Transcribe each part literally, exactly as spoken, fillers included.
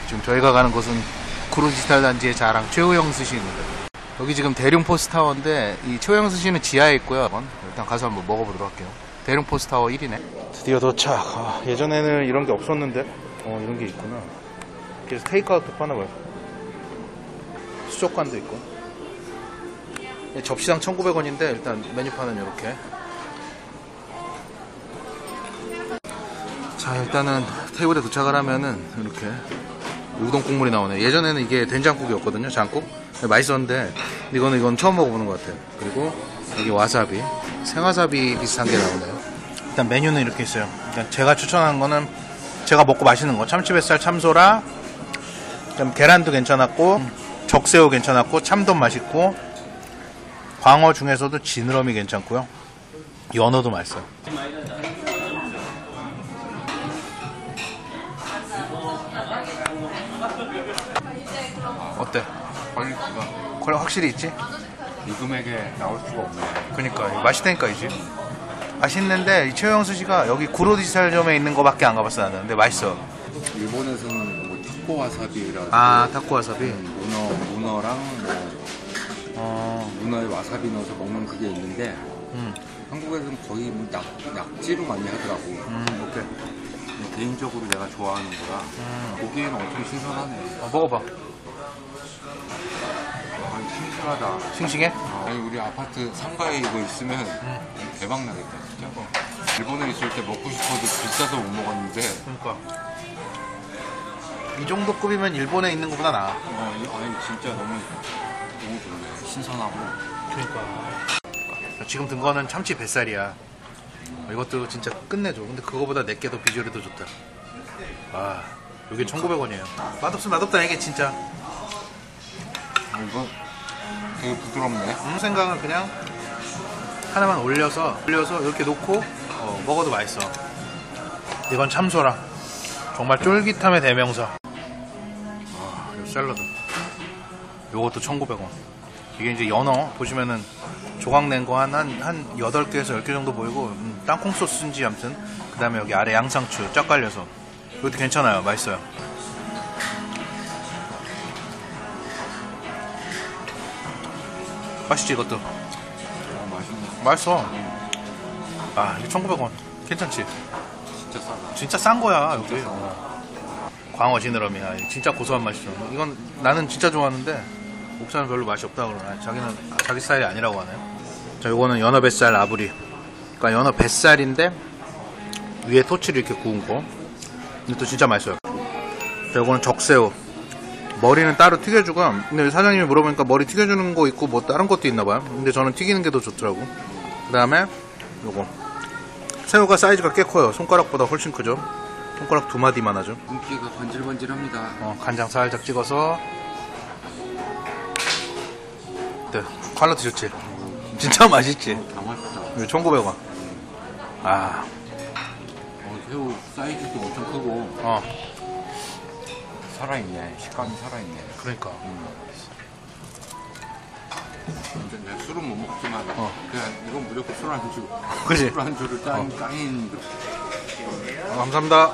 지금 저희가 가는 곳은 구로디지털 단지의 자랑 최호영 스시입니다. 여기 지금 대룡포스타워인데 이 최호영 스시는 지하에 있고요. 일단 가서 한번 먹어보도록 할게요. 대룡포스타워 일 위네. 드디어 도착. 아, 예전에는 이런 게 없었는데 어 이런 게 있구나. 그래서 테이크아웃도 파나봐요. 수족관도 있고. 접시당 천구백 원인데 일단 메뉴판은 이렇게. 자, 일단은 테이블에 도착을 하면은 이렇게 우동 국물이 나오네. 예전에는 이게 된장국이었거든요. 장국. 맛있었는데 이거는 이건 처음 먹어보는 것 같아요. 그리고 여기 와사비, 생와사비 비슷한 게 나오네요. 일단 메뉴는 이렇게 있어요. 일단 제가 추천하는 거는 제가 먹고 맛있는 거 참치뱃살, 참소라, 좀 계란도 괜찮았고 적새우 괜찮았고 참돔 맛있고 광어 중에서도 지느러미 괜찮고요. 연어도 맛있어요. 어때? 퀄리티가 퀄리티 확실히 있지? 이 금액에 나올 수가 없네. 그니까 맛있다니까 이제. 맛있는데 이 최호영 스시가 여기 구로디지털점에 있는 거밖에 안 가봤어 나는. 근데 맛있어. 일본에서는 뭐 타코 와사비라고. 아, 타코 와사비. 문어, 문어랑 뭐 어, 문어에 와사비 넣어서 먹는 그게 있는데 음, 한국에서는 거의 뭐 약, 약지로 많이 하더라고. 음, 오케이. 개인적으로 내가 좋아하는 거라 음. 보기에는 엄청 신선하네. 어, 먹어봐. 아니, 싱싱하다. 싱싱해? 아니, 우리 아파트 상가에 이거 있으면 음. 대박 나겠다 진짜. 일본에 있을 때 먹고 싶어도 비싸서 못 먹었는데 그러니까 이 정도 급이면 일본에 있는 것보다 나아. 어, 이- 아니 진짜 너무 너무 좋네. 신선하고. 그러니까 지금 든 거는 참치 뱃살이야. 이것도 진짜 끝내줘. 근데 그거보다 내게 더 비주얼이 더 좋다. 아, 이게 천구백 원이에요. 맛없으면 맛없다 이게 진짜. 아, 이거 되게 부드럽네. 음, 생각은 그냥 하나만 올려서 올려서 이렇게 놓고 어, 먹어도 맛있어. 이건 참소라. 정말 쫄깃함의 대명사. 아, 이 샐러드. 요것도 천구백 원. 이게 이제 연어 보시면은 조각 낸 거 한 한 한 여덟 개에서 열 개 정도 보이고 음, 땅콩 소스인지 아무튼 그 다음에 여기 아래 양상추 쫙 깔려서 이것도 괜찮아요. 맛있어요. 맛있지 이것도. 아, 맛있네. 맛있어. 아, 이게 천구백 원. 괜찮지? 진짜 싸다. 진짜 싼 거야, 여기. 어. 광어 지느러미야. 진짜 고소한 맛이죠. 이건 나는 진짜 좋아하는데, 옥사는 별로 맛이 없다 그러네. 자기는 자기 스타일이 아니라고 하네요. 자, 요거는 연어 뱃살 아부리. 그러니까 연어 뱃살인데, 위에 토치를 이렇게 구운 거. 근데 또 진짜 맛있어요. 자, 요거는 적새우. 머리는 따로 튀겨주고, 근데 사장님이 물어보니까 머리 튀겨주는 거 있고 뭐 다른 것도 있나봐요. 근데 저는 튀기는 게 더 좋더라고. 그 다음에 요거 새우가 사이즈가 꽤 커요. 손가락보다 훨씬 크죠. 손가락 두 마디만 하죠. 윤기가 번질번질합니다. 어, 간장 살짝 찍어서. 네, 퀄리티 좋지. 진짜 맛있지. 다 맛있다. 이거 천구백 원. 아, 어, 새우 사이즈도 엄청 크고 어, 살아있네. 식감이 살아있네. 그러니까. 음. 근데 내가 술은 못 먹지만 어. 그냥 이건 무조건 술 안주. 그지? 술 안주를 짠 짠인 그 어, 감사합니다.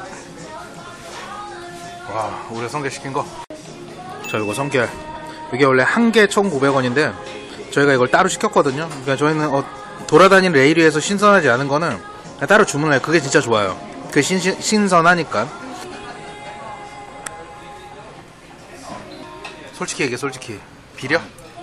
와, 우리가 성게 시킨 거. 자, 이거 성게. 이게 원래 한 개 천구백 원인데 저희가 이걸 따로 시켰거든요. 그러니까 저희는 어, 돌아다니는 레일위에서 신선하지 않은 거는 그냥 따로 주문을 해요. 그게 진짜 좋아요. 그게 신, 신선하니까. 솔직히 얘기해, 솔직히. 비려?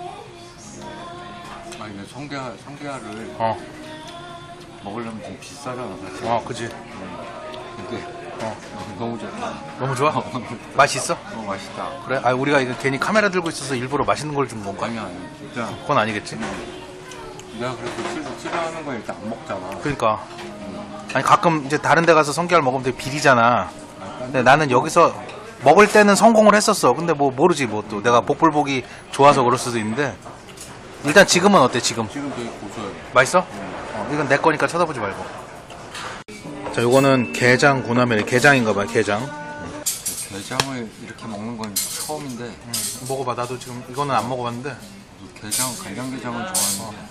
아니 근데 성게알, 성게알을 어, 먹으려면 좀 비싸잖아 사실. 어, 그지. 근데 어, 너무 좋다. 너무 좋아? 맛이 있어? 너무 맛있다. 그래? 아, 우리가 이거 괜히 카메라 들고 있어서 일부러 맛있는 걸 준 건가? 아니 아니 진짜 그건 아니겠지? 내가 그래서 술, 싫어하는 거 일단 안 먹잖아. 그러니까. 아니, 가끔 이제 다른 데 가서 성게알 먹으면 되게 비리잖아. 근데 나는 여기서 먹을 때는 성공을 했었어. 근데 뭐 모르지 뭐 또 내가 복불복이 좋아서 그럴 수도 있는데 일단 지금은 어때 지금? 지금 되게 고소해. 맛있어? 어, 이건 내 거니까 쳐다보지 말고. 자, 요거는 게장 고나멜. 게장인가봐요. 게장. 게장을 이렇게 먹는 건 처음인데 음, 먹어봐. 나도 지금 이거는 안 먹어봤는데. 게장, 간장게장은 좋아하는데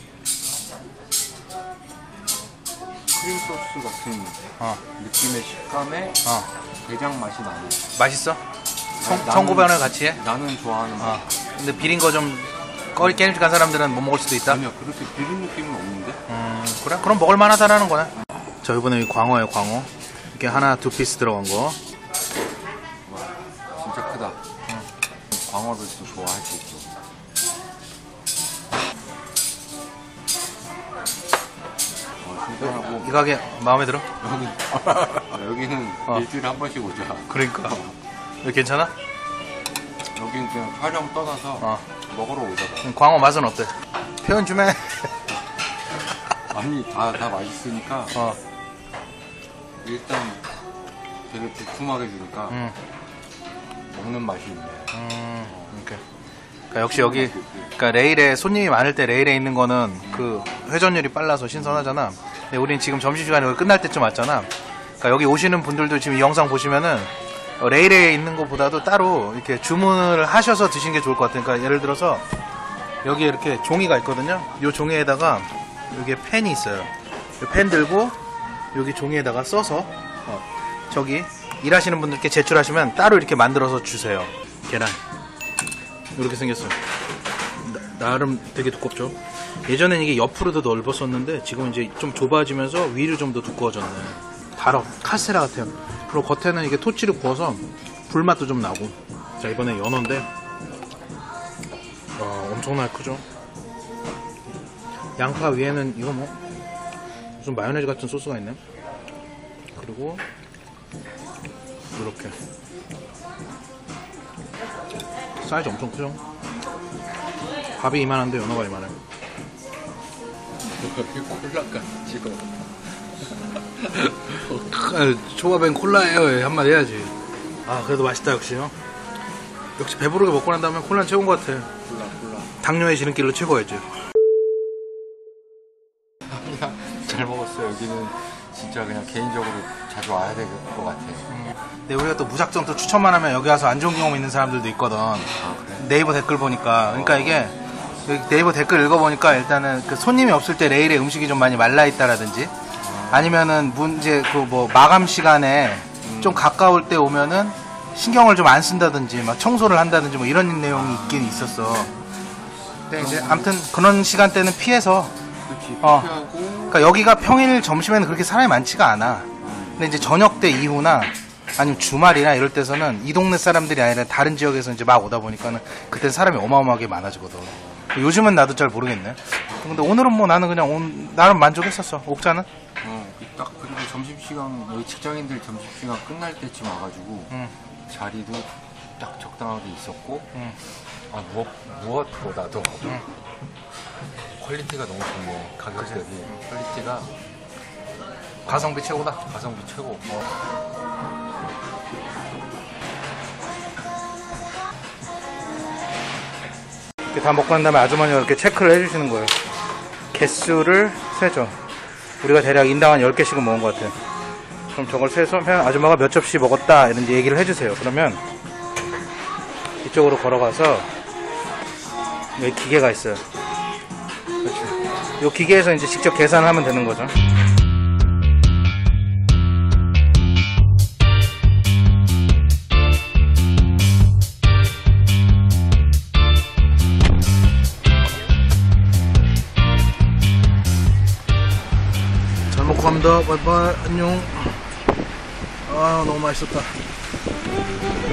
크림 소스 같은 어, 느낌의 식감에 어, 게장 맛이 나네. 맛있어? 청, 천구백 원을 같이 해? 나는 좋아하는 어. 근데 비린 거 좀 꺼리 깨림직한 사람들은 못 먹을 수도 있다? 아니야, 그렇게 비린 느낌은 없는데? 음, 그래? 그럼 먹을 만하다라는 거네. 자, 이번에 이 광어예요, 광어. 이렇게 하나, 두 피스 들어간 거. 와, 진짜 크다. 응. 광어를 또 좋아할 수 있죠. 어, 신선하고. 이 가게 마음에 들어? 여기, 여기는 어. 일주일에 한 번씩 오자. 그러니까. 여기 괜찮아? 여기는 그냥 촬영 떠나서 어. 먹으러 오자가. 그럼 광어 맛은 어때? 표현 좀 해. 아니, 다, 다 맛있으니까. 어. 일단 되게 두툼하게 주니까 음. 먹는 맛이 있네. 음, 이렇게. 그러니까 역시 여기, 그러니까 레일에 손님이 많을 때 레일에 있는 거는 그 회전율이 빨라서 신선하잖아. 근데 우린 지금 점심시간이 끝날 때쯤 왔잖아. 그러니까 여기 오시는 분들도 지금 이 영상 보시면은 레일에 있는 것보다도 따로 이렇게 주문을 하셔서 드시는 게 좋을 것 같아요. 그러니까 예를 들어서 여기에 이렇게 종이가 있거든요. 이 종이에다가 여기에 펜이 있어요. 이 펜 들고 여기 종이에다가 써서 어, 저기 일하시는 분들께 제출하시면 따로 이렇게 만들어서 주세요. 계란 이렇게 생겼어요. 나, 나름 되게 두껍죠. 예전엔 이게 옆으로도 넓었었는데 지금 이제 좀 좁아지면서 위로 좀 더 두꺼워졌네. 달어 카스테라 같아요. 그리고 겉에는 이게 토치를 구워서 불맛도 좀 나고. 자, 이번에 연어인데 와, 엄청나게 크죠. 양파 위에는 이거 뭐 무슨 마요네즈 같은 소스가 있네. 그리고 이렇게 사이즈 엄청 크죠. 밥이 이만한데 연어가 이만해. 콜라가 지금 초밥엔 콜라예요 한마디 해야지. 아, 그래도 맛있다. 역시요. 역시 배부르게 먹고 난 다음에 콜라는 최고인 것 같아. 콜라 콜라 당뇨의 지름길로 최고였지. 잘 먹었어요. 여기는 진짜 그냥 개인적으로 자주 와야 될 것 같아요. 음. 근데 우리가 또 무작정 또 추천만 하면 여기 와서 안 좋은 경험 있는 사람들도 있거든. 아, 그래? 네이버 댓글 보니까. 그러니까 이게 네이버 댓글 읽어보니까 일단은 그 손님이 없을 때 레일에 음식이 좀 많이 말라있다라든지 아니면은 문제 그 뭐 마감 시간에 음. 좀 가까울 때 오면은 신경을 좀 안 쓴다든지 막 청소를 한다든지 뭐 이런 내용이 있긴 있었어. 근데 이제 아무튼 그런 시간대는 피해서 그렇지. 어. 피하고 그러니까 여기가 평일 점심에는 그렇게 사람이 많지가 않아. 근데 이제 저녁 때 이후나 아니면 주말이나 이럴 때서는 이 동네 사람들이 아니라 다른 지역에서 이제 막 오다 보니까는 그때 사람이 어마어마하게 많아지거든. 요즘은 나도 잘 모르겠네. 근데 오늘은 뭐 나는 그냥 온, 나름 만족했었어. 옥자는? 어, 딱 그리고 점심시간 여기 직장인들 점심시간 끝날 때쯤 와가지고 응. 자리도 딱 적당하게 있었고 응. 아, 무엇, 무엇보다도 응. 퀄리티가 너무 좋네. 가격 대비 퀄리티가 가성비 최고다. 가성비 최고. 이렇게 다 먹고 난 다음에 아주머니가 이렇게 체크를 해주시는 거예요. 개수를 세죠. 우리가 대략 인당 한 열 개씩은 먹은 것 같아요. 그럼 저걸 세서 아줌마가 몇 접시 먹었다 이런 얘기를 해주세요. 그러면 이쪽으로 걸어가서 여기 기계가 있어요. 그렇죠. 이 기계에서 이제 직접 계산을 하면 되는 거죠. 잘 먹고 갑니다. 바이바이. 안녕. 아, 너무 맛있었다.